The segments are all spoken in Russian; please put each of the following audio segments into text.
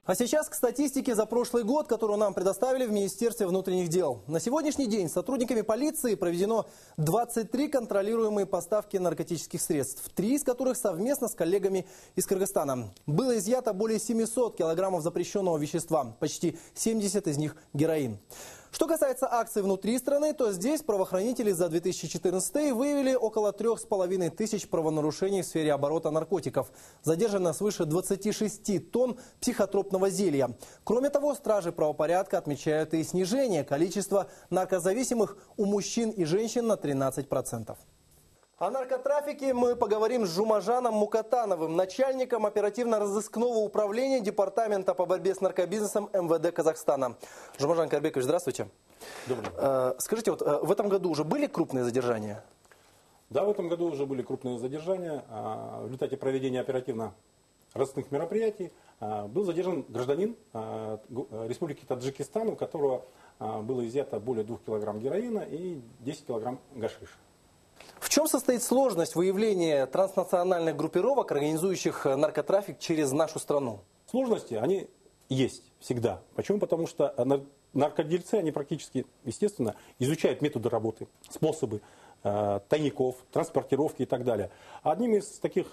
А сейчас к статистике за прошлый год, которую нам предоставили в Министерстве внутренних дел. На сегодняшний день сотрудниками полиции проведено 23 контролируемые поставки наркотических средств, 3 из которых совместно с коллегами из Кыргызстана. Было изъято более 700 килограммов запрещенного вещества, почти 70 из них героин. Что касается акций внутри страны, то здесь правоохранители за 2014 выявили около 3500 правонарушений в сфере оборота наркотиков. Задержано свыше 26 тонн психотропного зелья. Кроме того, стражи правопорядка отмечают и снижение количества наркозависимых у мужчин и женщин на 13%. О наркотрафике мы поговорим с Жумажаном Мукатановым, начальником оперативно-розыскного управления Департамента по борьбе с наркобизнесом МВД Казахстана. Жумажан Карбекович, здравствуйте. Добрый. Скажите, вот в этом году уже были крупные задержания? Да, в этом году уже были крупные задержания. В результате проведения оперативно-розыскных мероприятий был задержан гражданин Республики Таджикистан, у которого было изъято более 2 килограмм героина и 10 килограмм гашиша. В чем состоит сложность выявления транснациональных группировок, организующих наркотрафик через нашу страну? Сложности, они есть всегда. Почему? Потому что наркодельцы, они практически, естественно, изучают методы работы, способы тайников, транспортировки и так далее. Одним из таких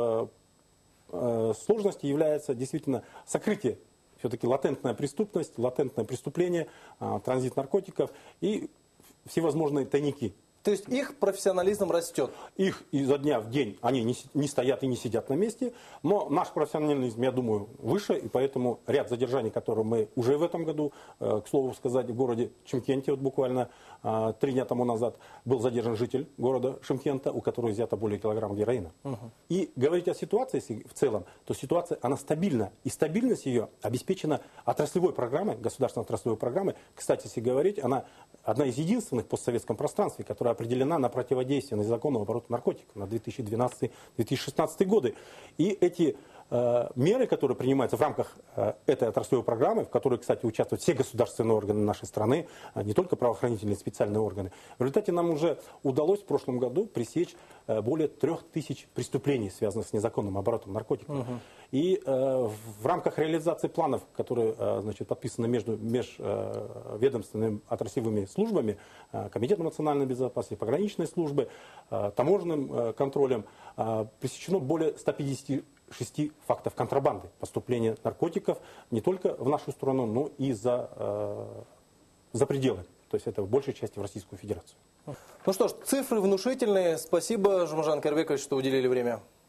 сложностей является действительно сокрытие, все-таки латентная преступность, латентное преступление, транзит наркотиков и всевозможные тайники. То есть их профессионализм растет? Их изо дня в день они не стоят и не сидят на месте, но наш профессионализм, я думаю, выше, и поэтому ряд задержаний, которые мы уже в этом году, к слову сказать, в городе Шымкенте, вот буквально 3 дня тому назад, был задержан житель города Шымкента, у которого изъято более килограмма героина. И говорить о ситуации в целом, то ситуация, она стабильна, и стабильность ее обеспечена отраслевой программой, государственной отраслевой программой. Кстати, если говорить, она одна из единственных в постсоветском пространстве, которая определена на противодействие незаконному обороту наркотиков на 2012-2016 годы. И эти меры, которые принимаются в рамках этой отраслевой программы, в которой, кстати, участвуют все государственные органы нашей страны, не только правоохранительные специальные органы, в результате нам уже удалось в прошлом году пресечь более 3000 преступлений, связанных с незаконным оборотом наркотиков. И в рамках реализации планов, которые подписаны между межведомственными отраслевыми службами, Комитетом национальной безопасности, пограничной службы, таможенным контролем, пресечено более 156 фактов контрабанды, поступления наркотиков не только в нашу страну, но и за пределы. То есть это в большей части в Российскую Федерацию. Ну что ж, цифры внушительные. Спасибо, Жумажан Карбекович, что уделили время.